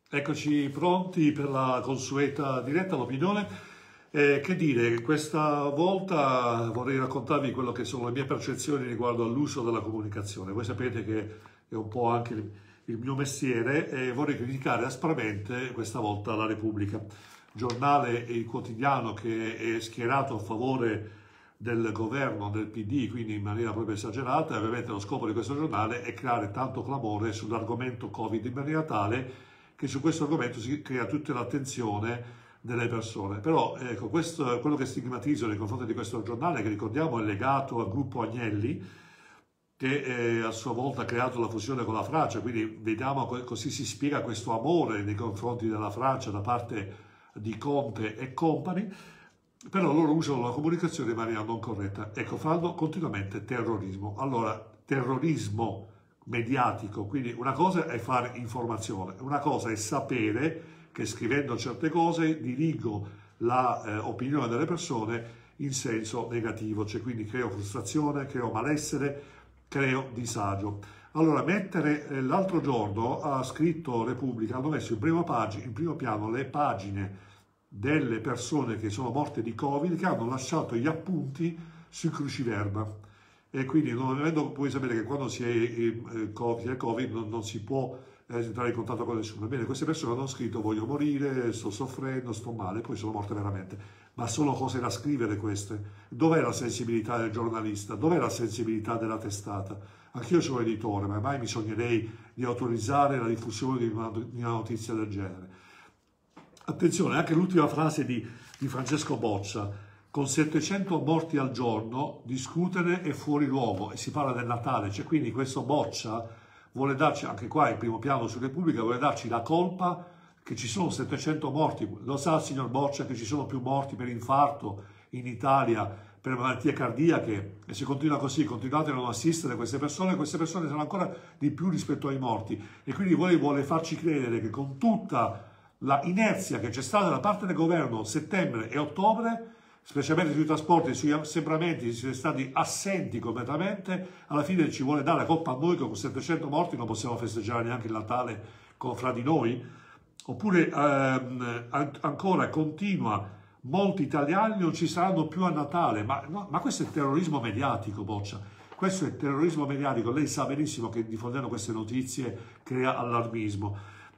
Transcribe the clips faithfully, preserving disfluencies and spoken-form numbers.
Eccoci pronti per la consueta diretta all'opinione. Eh, che dire, questa volta vorrei raccontarvi quello che sono le mie percezioni riguardo all'uso della comunicazione. Voi sapete che è un po' anche il, il mio mestiere e vorrei criticare aspramente questa volta la Repubblica, giornale e quotidiano che è schierato a favore del governo del P D, quindi in maniera proprio esagerata. Ovviamente lo scopo di questo giornale è creare tanto clamore sull'argomento Covid in maniera tale che su questo argomento si crea tutta l'attenzione delle persone. Però ecco, questo, quello che stigmatizzo nei confronti di questo giornale, che ricordiamo è legato al gruppo Agnelli, che eh, a sua volta ha creato la fusione con la Francia, quindi vediamo così si spiega questo amore nei confronti della Francia da parte di Conte e compagni. Però loro usano la comunicazione in maniera non corretta. Ecco, fanno continuamente terrorismo. Allora, terrorismo mediatico, quindi una cosa è fare informazione, una cosa è sapere che scrivendo certe cose dirigo l'opinione eh, delle persone in senso negativo, cioè quindi creo frustrazione, creo malessere, creo disagio. Allora, mettere eh, l'altro giorno ha scritto Repubblica, hanno messo in prima pagina, in primo piano le pagine delle persone che sono morte di Covid, che hanno lasciato gli appunti sul cruciverba. E quindi non avendo, puoi sapere che quando si è eh, COVID, COVID non, non si può eh, entrare in contatto con nessuno. Bene, queste persone hanno scritto voglio morire, sto soffrendo, sto male, poi sono morte veramente. Ma sono cose da scrivere queste. Dov'è la sensibilità del giornalista? Dov'è la sensibilità della testata? Anch'io sono editore, ma mai mi sognerei di autorizzare la diffusione di una, di una notizia del genere. Attenzione, anche l'ultima frase di, di Francesco Boccia: con settecento morti al giorno discutere è fuori luogo, e si parla del Natale, cioè quindi questo Boccia vuole darci, anche qua in primo piano su Repubblica, vuole darci la colpa che ci sono settecento morti. Lo sa il signor Boccia che ci sono più morti per infarto in Italia, per malattie cardiache, e se continua così, continuate a non assistere queste persone, queste persone saranno ancora di più rispetto ai morti, e quindi vuole, vuole farci credere che con tutta la inerzia che c'è stata da parte del governo settembre e ottobre, specialmente sui trasporti, sugli assembramenti, siete stati assenti completamente, alla fine ci vuole dare la colpa a noi che con settecento morti non possiamo festeggiare neanche il Natale con, fra di noi. Oppure ehm, ancora continua, molti italiani non ci saranno più a Natale, ma, no, ma questo è terrorismo mediatico, Boccia, questo è terrorismo mediatico. Lei sa benissimo che diffondendo queste notizie crea allarmismo.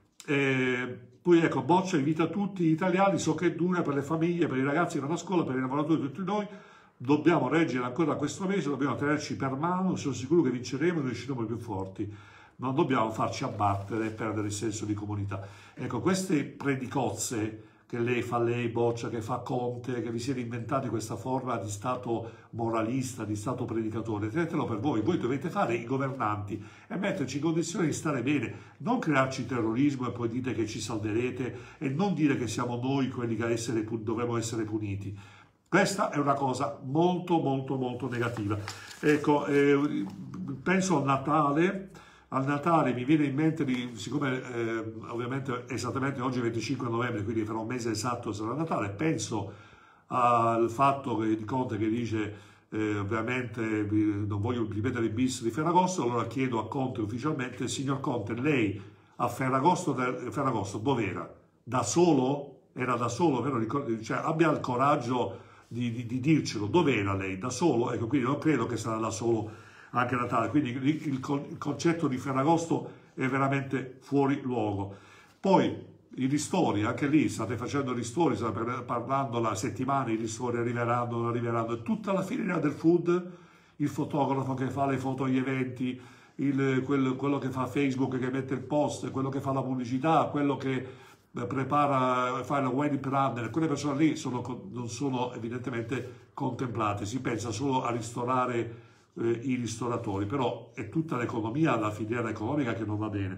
Eh, Poi ecco, Boccia invita tutti gli italiani, so che è dura per le famiglie, per i ragazzi che vanno a scuola, per i lavoratori, tutti noi, dobbiamo reggere ancora questo mese, dobbiamo tenerci per mano, sono sicuro che vinceremo e noi usciremo più forti, non dobbiamo farci abbattere e perdere il senso di comunità. Ecco, queste predicozze che lei fa, lei Boccia, che fa Conte, che vi siete inventati questa forma di stato moralista, di stato predicatore, tenetelo per voi. Voi dovete fare i governanti e metterci in condizione di stare bene, non crearci terrorismo e poi dite che ci salverete, e non dire che siamo noi quelli che essere, dovremmo essere puniti. Questa è una cosa molto molto molto negativa. Ecco, eh, penso al Natale. Al Natale mi viene in mente, di, siccome eh, ovviamente esattamente oggi è venticinque novembre, quindi fra un mese esatto sarà Natale, penso al fatto che, di Conte che dice eh, ovviamente non voglio ripetere il bis di Ferragosto, allora chiedo a Conte ufficialmente: signor Conte, lei a Ferragosto, Ferragosto dov'era? Da solo? Era da solo, vero? Cioè, abbia il coraggio di, di, di dircelo, dov'era lei? Da solo? Ecco, quindi non credo che sarà da solo anche a Natale, quindi il concetto di Ferragosto è veramente fuori luogo. Poi i ristori, anche lì state facendo ristori, state parlando la settimana, i ristori arriveranno, non arriveranno, e tutta la filiera del food, il fotografo che fa le foto agli eventi, il, quello, quello che fa Facebook, che mette il post, quello che fa la pubblicità, quello che prepara, fa il wedding planner, quelle persone lì sono, non sono evidentemente contemplate, si pensa solo a ristorare Eh, i ristoratori, però è tutta l'economia, la filiera economica che non va bene.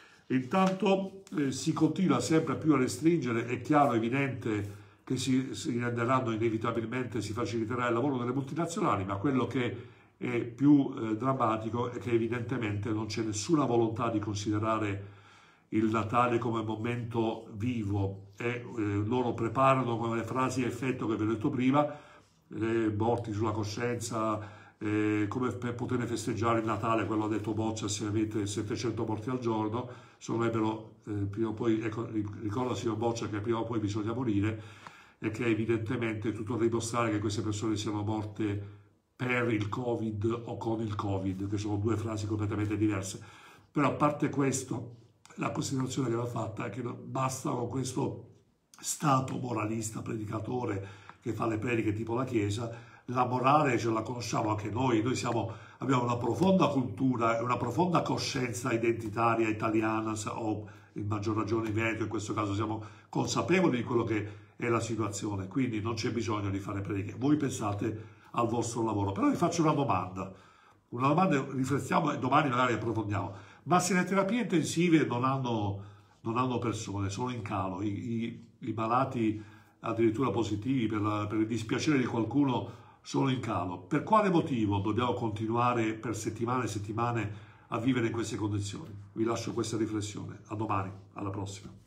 Intanto eh, si continua sempre più a restringere, è chiaro, evidente che si, si renderanno inevitabilmente, si faciliterà il lavoro delle multinazionali, ma quello che è più eh, drammatico è che evidentemente non c'è nessuna volontà di considerare il Natale come momento vivo, e eh, loro preparano con le frasi a effetto che vi ho detto prima, eh, morti sulla coscienza, eh, come per poter festeggiare il Natale, quello ha detto Boccia, se avete settecento morti al giorno, sarebbero, eh, prima o poi, ecco, ricorda signor Boccia che prima o poi bisogna morire, e che evidentemente è tutto da dimostrare che queste persone siano morte per il Covid o con il Covid, che sono due frasi completamente diverse. Però a parte questo, la considerazione che va fatta è che basta con questo Stato moralista, predicatore, che fa le prediche tipo la Chiesa. La morale ce la conosciamo anche noi, noi siamo, abbiamo una profonda cultura e una profonda coscienza identitaria italiana, o in maggior ragione in Veneto, in questo caso siamo consapevoli di quello che è la situazione, quindi non c'è bisogno di fare prediche. Voi pensate al vostro lavoro. Però vi faccio una domanda, una domanda, riflettiamo e domani magari approfondiamo. Ma se le terapie intensive non hanno, non hanno persone, sono in calo, i, i, i malati addirittura positivi per, la, per il dispiacere di qualcuno sono in calo, per quale motivo dobbiamo continuare per settimane e settimane a vivere in queste condizioni? Vi lascio questa riflessione. A domani, alla prossima.